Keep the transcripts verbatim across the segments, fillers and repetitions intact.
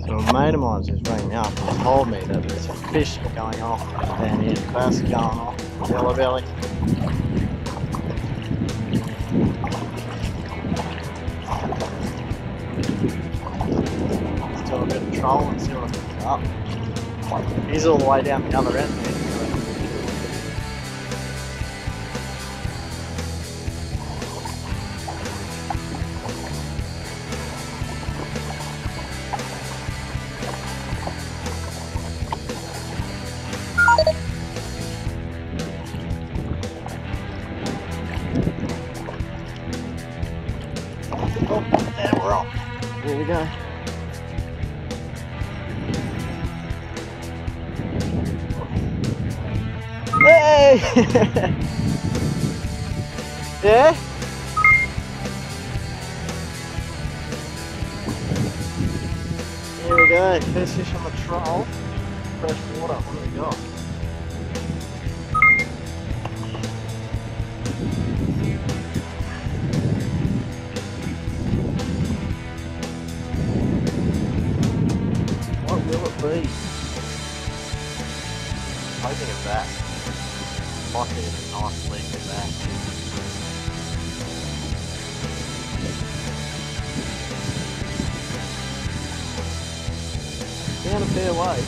So a mate of mine's just rang me up and told me that there's fish going off down here, bass going off, Yellowbelly. Let's do a bit of troll and see what comes up. He's all the way down the other end there. Oh, there we're off. Here we go. Hey! Yeah? Here we go. First fish on the troll. Fresh water. What do we got? What will it be? Hoping of that. Might be a nice leg of that. Down a fair way.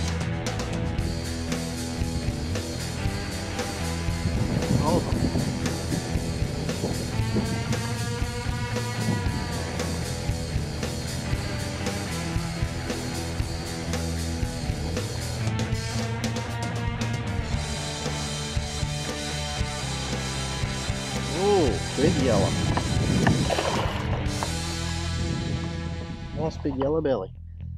Hold on. Ooh, big yellow. Nice big yellow belly.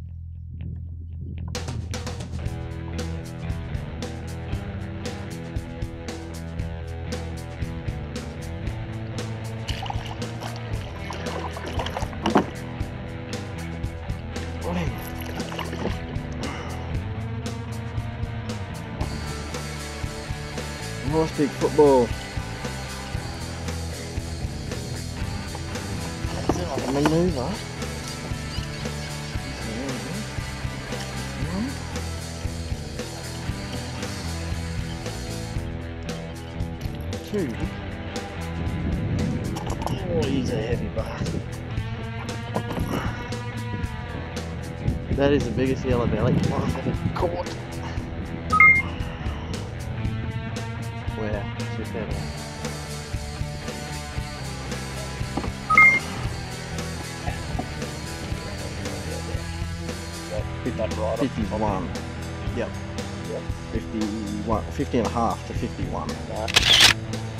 Nice big football. Is it like a maneuver? Two. Oh, he's a heavy bastard. That is the biggest yellow belly I've ever caught. Where? Just there. Hit that right fifty-one. Yep. Yep. fifty-one, fifty and a half to fifty-one. Right.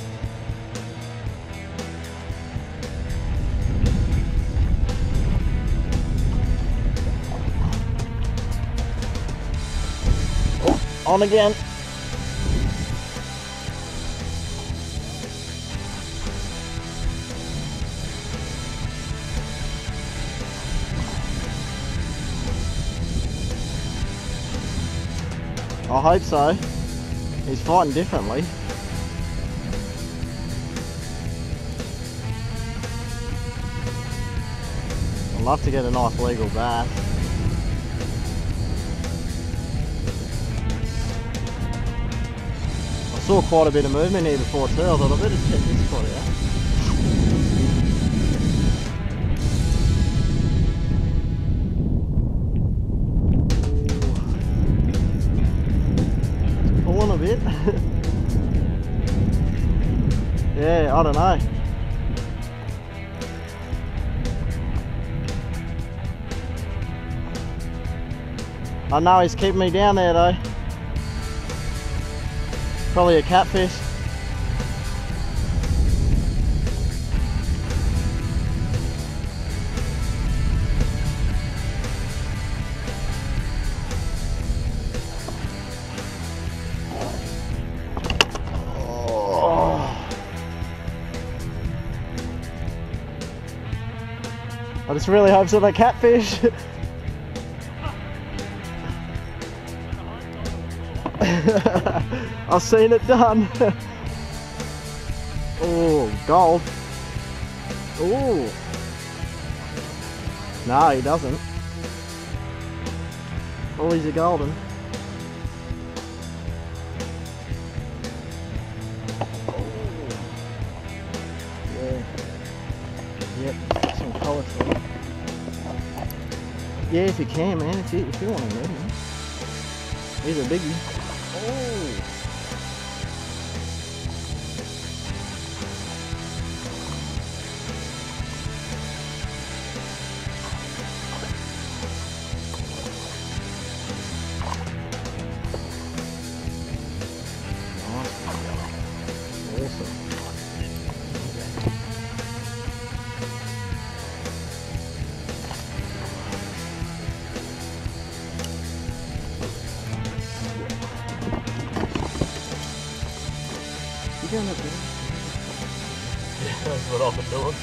Oh, on again. I hope so. He's fighting differently. I'd love to get a nice legal bass. I saw quite a bit of movement here before too. I thought I better check this spot out. A bit. Yeah, I don't know. I know he's keeping me down there though. Probably a catfish. I just really hope it's not a catfish. I've seen it done. Oh, gold. Oh. No, he doesn't. Always a golden. Yeah. Yep. Some colour to it. Yeah, if you can, man. If you if you want to know. He's a biggie. Oh. You doing up there? Yeah, that's what I've been doing.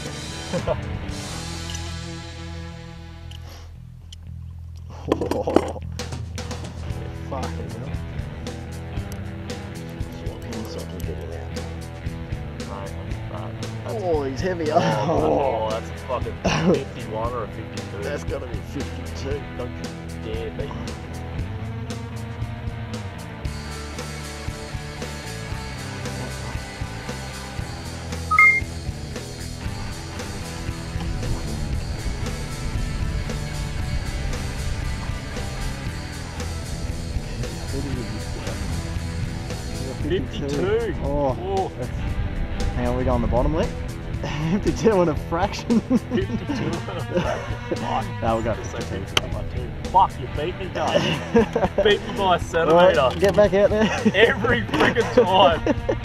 Oh, fucking hell. Swap him so I can get it out. Right, that's, that's, Oh, he's heavier. oh, oh, that's a fucking fifty-one or a fifty-two. That's gotta be fifty-two. Don't you dare beat me. fifty-two. Oh, oh. That's, hang on, we go on the bottom lip. fifty-two and a fraction. fifty-two and a fraction. Fuck. No, we'll go Just say fifty-two. fifty-two. Fuck, you beat me, guys. Beat me by a centimetre. Right, get back out there. Every freaking time.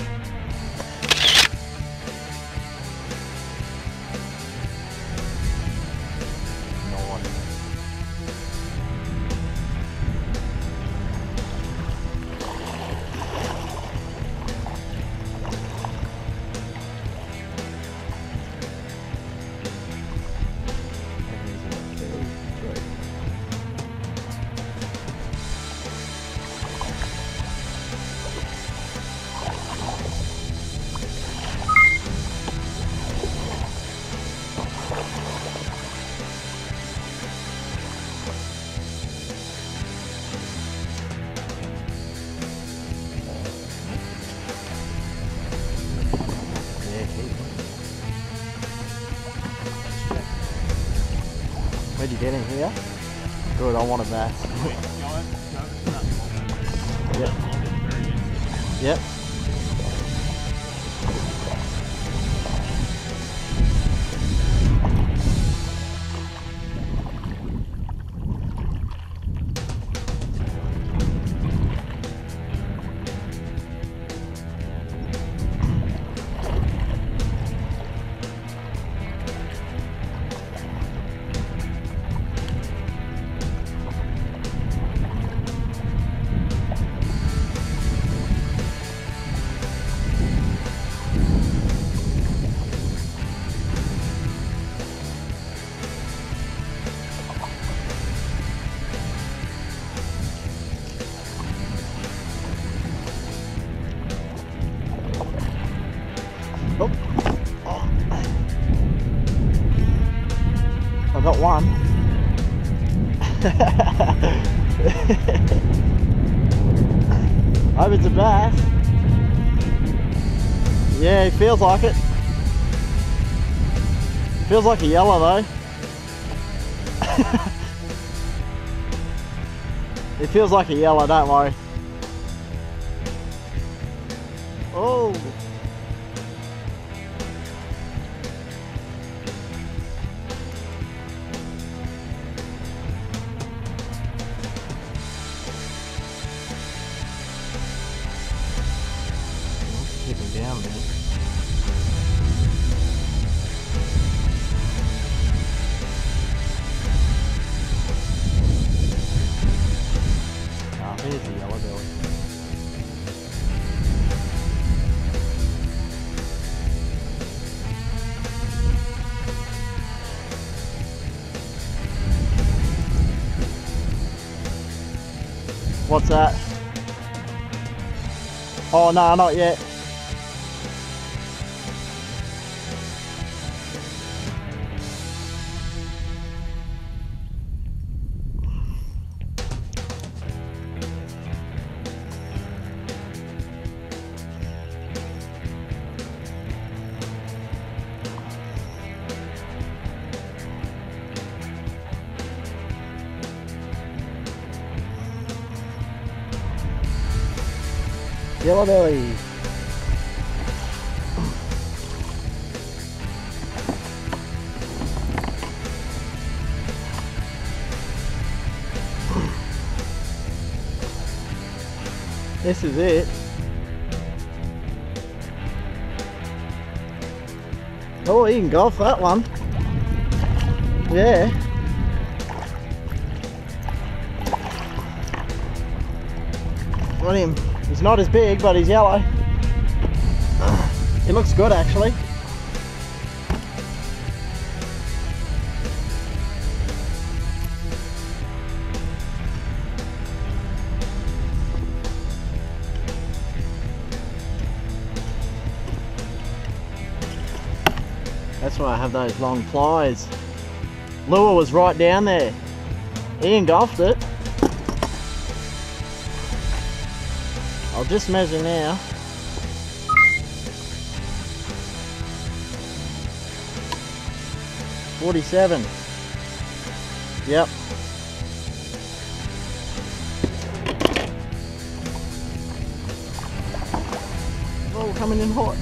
Where'd you get in here? Good, I want a bass. Yep. Yep. Oh. Oh. I got one. I hope it's a bass. Yeah, it feels like it. Feels like a yellow though. It feels like a yellow, don't worry. Oh. Keep him down, man. Ah, here's the yellowbelly. What's that? Oh no, not yet. Yellowbelly. This is it. Oh, you can golf that one. Yeah. Got him. He's not as big, but he's yellow. He looks good, actually. That's why I have those long pliers. Lure was right down there. He engulfed it. I'll just measure now. forty-seven. Yep. Oh, coming in hot.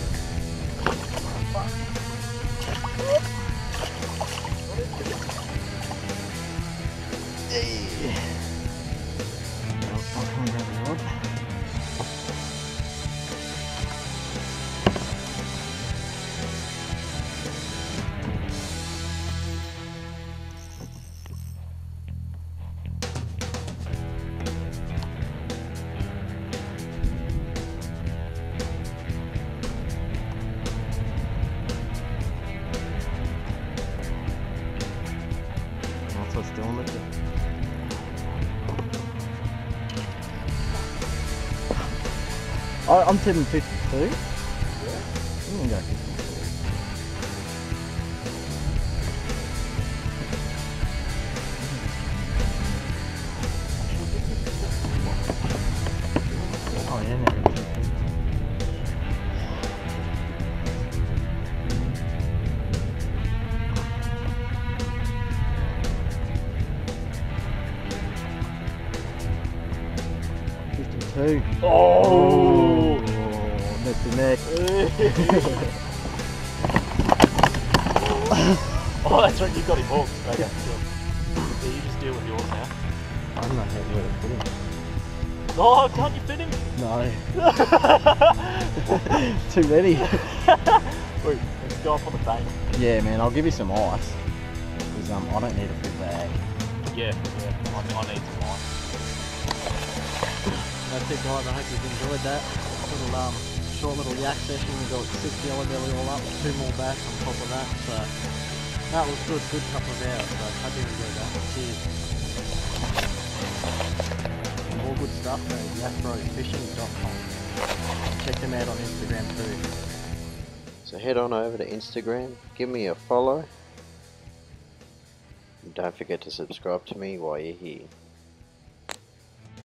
That's what's doing it. Oh, I'm tipping fifty-two. Yeah. I'm gonna go fifty-two. Oh yeah, never tipped. fifty-two. Oh! Neck to neck. Oh, that's right, you got him hooked. Okay, sure. Yeah, you just deal with yours now. I'm not happy where to put him. Oh, can't you fit him? No. Too many. Wait, let's go off on the bank. Yeah, man, I'll give you some ice. Because um, I don't need a full bag. Yeah, yeah, I, I need some ice. That's it, guys. I hope you've enjoyed that little um, short little yak session. We got six yellowbelly all up, two more bass on top of that. So that was good, good couple of hours. So hope you enjoyed that. Cheers. More good stuff at yak bros fishing dot com. Check them out on Instagram too. So head on over to Instagram, give me a follow, and don't forget to subscribe to me while you're here.